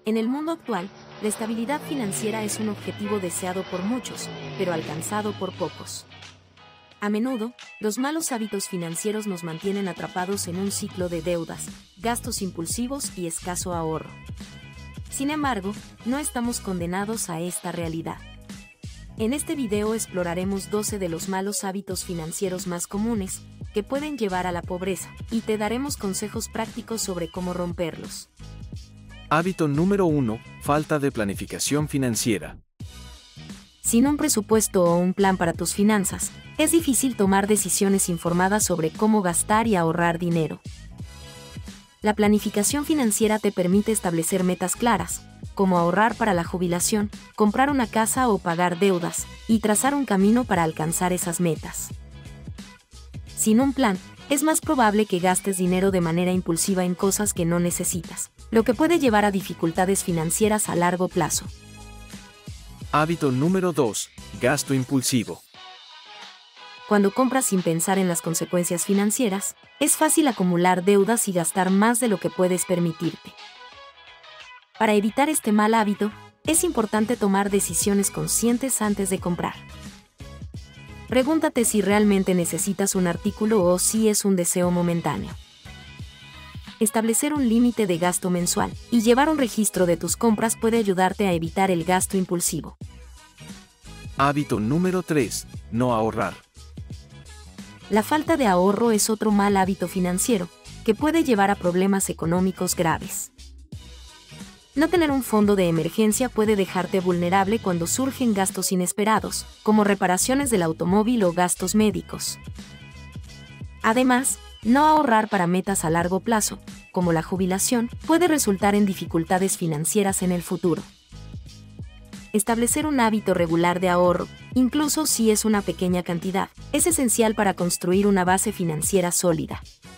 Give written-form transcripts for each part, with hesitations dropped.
En el mundo actual, la estabilidad financiera es un objetivo deseado por muchos, pero alcanzado por pocos. A menudo, los malos hábitos financieros nos mantienen atrapados en un ciclo de deudas, gastos impulsivos y escaso ahorro. Sin embargo, no estamos condenados a esta realidad. En este video exploraremos 12 de los malos hábitos financieros más comunes, que pueden llevar a la pobreza, y te daremos consejos prácticos sobre cómo romperlos. Hábito número 1. Falta de planificación financiera. Sin un presupuesto o un plan para tus finanzas, es difícil tomar decisiones informadas sobre cómo gastar y ahorrar dinero. La planificación financiera te permite establecer metas claras, como ahorrar para la jubilación, comprar una casa o pagar deudas, y trazar un camino para alcanzar esas metas. Sin un plan, es más probable que gastes dinero de manera impulsiva en cosas que no necesitas, lo que puede llevar a dificultades financieras a largo plazo. Hábito número 2. Gasto impulsivo. Cuando compras sin pensar en las consecuencias financieras, es fácil acumular deudas y gastar más de lo que puedes permitirte. Para evitar este mal hábito, es importante tomar decisiones conscientes antes de comprar. Pregúntate si realmente necesitas un artículo o si es un deseo momentáneo. Establecer un límite de gasto mensual y llevar un registro de tus compras puede ayudarte a evitar el gasto impulsivo. Hábito número 3. No ahorrar. La falta de ahorro es otro mal hábito financiero, que puede llevar a problemas económicos graves. No tener un fondo de emergencia puede dejarte vulnerable cuando surgen gastos inesperados, como reparaciones del automóvil o gastos médicos. Además, no ahorrar para metas a largo plazo, como la jubilación, puede resultar en dificultades financieras en el futuro. Establecer un hábito regular de ahorro, incluso si es una pequeña cantidad, es esencial para construir una base financiera sólida.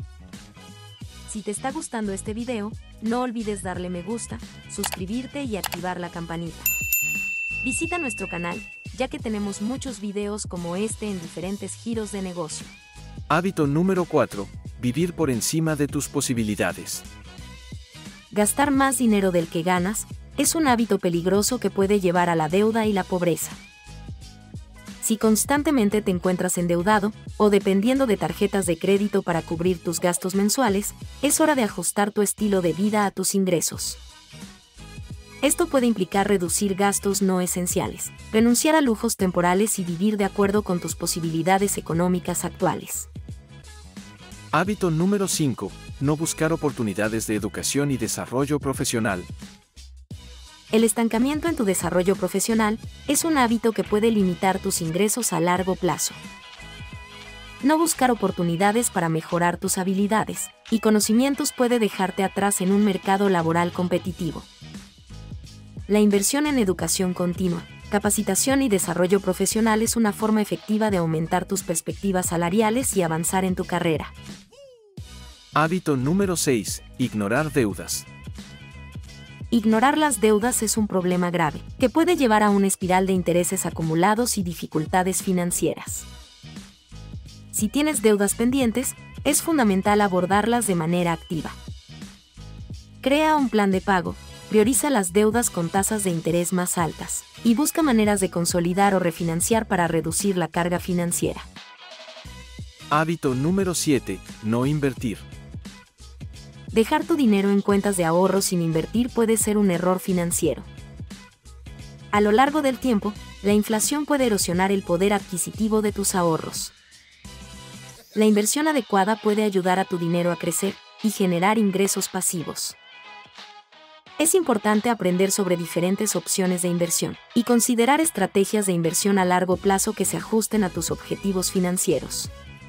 Si te está gustando este video, no olvides darle me gusta, suscribirte y activar la campanita. Visita nuestro canal, ya que tenemos muchos videos como este en diferentes giros de negocio. Hábito número 4. Vivir por encima de tus posibilidades. Gastar más dinero del que ganas es un hábito peligroso que puede llevar a la deuda y la pobreza. Si constantemente te encuentras endeudado o dependiendo de tarjetas de crédito para cubrir tus gastos mensuales, es hora de ajustar tu estilo de vida a tus ingresos. Esto puede implicar reducir gastos no esenciales, renunciar a lujos temporales y vivir de acuerdo con tus posibilidades económicas actuales. Hábito número 5. No buscar oportunidades de educación y desarrollo profesional. El estancamiento en tu desarrollo profesional es un hábito que puede limitar tus ingresos a largo plazo. No buscar oportunidades para mejorar tus habilidades y conocimientos puede dejarte atrás en un mercado laboral competitivo. La inversión en educación continua, capacitación y desarrollo profesional es una forma efectiva de aumentar tus perspectivas salariales y avanzar en tu carrera. Hábito número 6. Ignorar deudas. Ignorar las deudas es un problema grave, que puede llevar a una espiral de intereses acumulados y dificultades financieras. Si tienes deudas pendientes, es fundamental abordarlas de manera activa. Crea un plan de pago, prioriza las deudas con tasas de interés más altas, y busca maneras de consolidar o refinanciar para reducir la carga financiera. Hábito número 7. No invertir. Dejar tu dinero en cuentas de ahorro sin invertir puede ser un error financiero. A lo largo del tiempo, la inflación puede erosionar el poder adquisitivo de tus ahorros. La inversión adecuada puede ayudar a tu dinero a crecer y generar ingresos pasivos. Es importante aprender sobre diferentes opciones de inversión y considerar estrategias de inversión a largo plazo que se ajusten a tus objetivos financieros.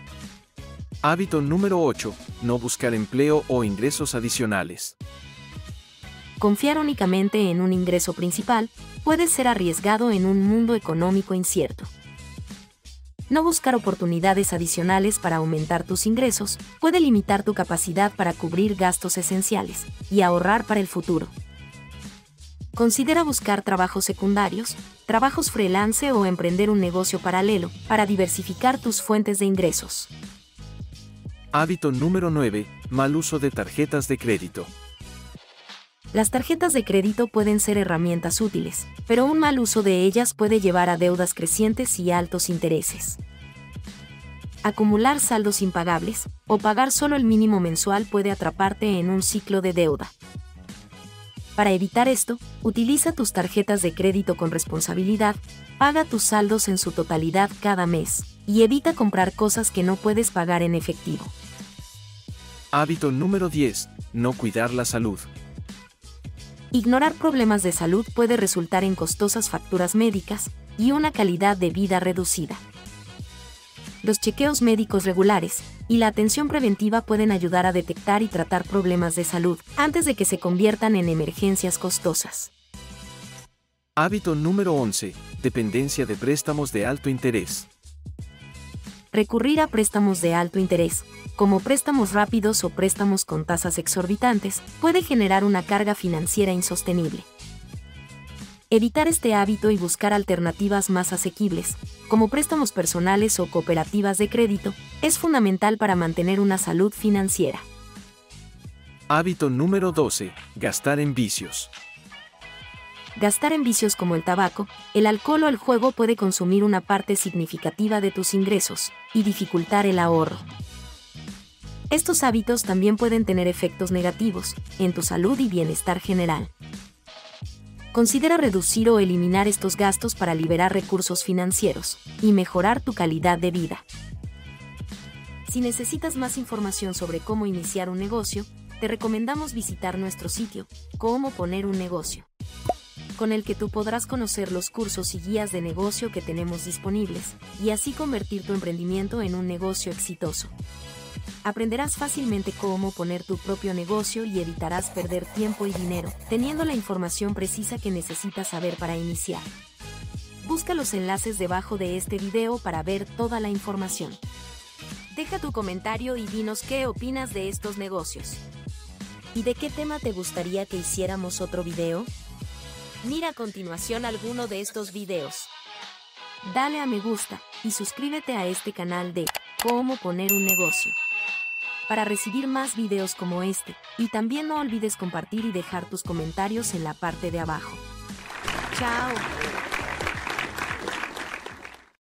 Hábito número 8. No buscar empleo o ingresos adicionales. Confiar únicamente en un ingreso principal puede ser arriesgado en un mundo económico incierto. No buscar oportunidades adicionales para aumentar tus ingresos puede limitar tu capacidad para cubrir gastos esenciales y ahorrar para el futuro. Considera buscar trabajos secundarios, trabajos freelance o emprender un negocio paralelo para diversificar tus fuentes de ingresos. Hábito número 9. Mal uso de tarjetas de crédito. Las tarjetas de crédito pueden ser herramientas útiles, pero un mal uso de ellas puede llevar a deudas crecientes y altos intereses. Acumular saldos impagables o pagar solo el mínimo mensual puede atraparte en un ciclo de deuda. Para evitar esto, utiliza tus tarjetas de crédito con responsabilidad, paga tus saldos en su totalidad cada mes, y evita comprar cosas que no puedes pagar en efectivo. Hábito número 10. No cuidar la salud. Ignorar problemas de salud puede resultar en costosas facturas médicas y una calidad de vida reducida. Los chequeos médicos regulares y la atención preventiva pueden ayudar a detectar y tratar problemas de salud antes de que se conviertan en emergencias costosas. Hábito número 11. Dependencia de préstamos de alto interés. Recurrir a préstamos de alto interés, como préstamos rápidos o préstamos con tasas exorbitantes, puede generar una carga financiera insostenible. Evitar este hábito y buscar alternativas más asequibles, como préstamos personales o cooperativas de crédito, es fundamental para mantener una salud financiera. Hábito número 12. Gastar en vicios. Gastar en vicios como el tabaco, el alcohol o el juego puede consumir una parte significativa de tus ingresos y dificultar el ahorro. Estos hábitos también pueden tener efectos negativos en tu salud y bienestar general. Considera reducir o eliminar estos gastos para liberar recursos financieros y mejorar tu calidad de vida. Si necesitas más información sobre cómo iniciar un negocio, te recomendamos visitar nuestro sitio, Cómo poner un negocio, con el que tú podrás conocer los cursos y guías de negocio que tenemos disponibles, y así convertir tu emprendimiento en un negocio exitoso. Aprenderás fácilmente cómo poner tu propio negocio y evitarás perder tiempo y dinero, teniendo la información precisa que necesitas saber para iniciar. Busca los enlaces debajo de este video para ver toda la información. Deja tu comentario y dinos qué opinas de estos negocios. ¿Y de qué tema te gustaría que hiciéramos otro video? Mira a continuación alguno de estos videos. Dale a me gusta y suscríbete a este canal de Cómo poner un negocio para recibir más videos como este, y también no olvides compartir y dejar tus comentarios en la parte de abajo. ¡Chao!